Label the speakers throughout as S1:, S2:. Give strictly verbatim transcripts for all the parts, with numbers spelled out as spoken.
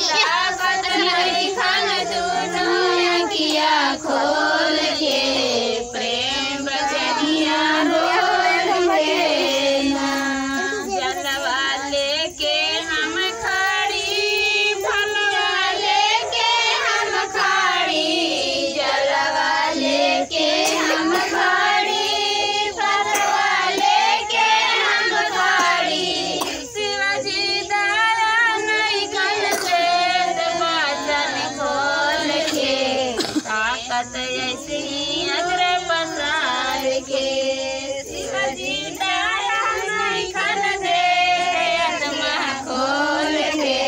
S1: ताकत नहीं खान दोनों किया खोल के प्रेम बचनिया रोल के ना जलवा लेके हम खड़ी फलवा लेके हम खड़ी जलवा लेके हम खड़ी फलवा लेके हम खड़ी शिवाजी दया नहीं कल से वचन खोल के ताकत ऐसी अग्र पसार के शिवाजी दया नहीं कल से आत्मा खोल के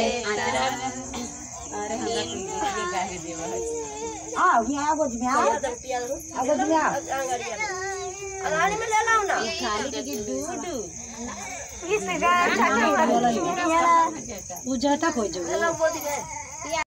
S1: अरे हमरा गाहे देवा
S2: आ यहाँ आगो में आओ आगो में आओ
S3: अंगारी में ले लाओ ना
S1: खाली की दूध
S2: इस जगह छाती उड़ा
S3: बोला
S2: वो जटा खोजो
S3: बोल दे